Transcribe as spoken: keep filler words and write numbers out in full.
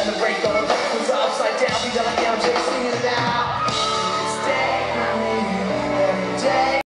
and the break on. Was upside down, we got like M J singing it out.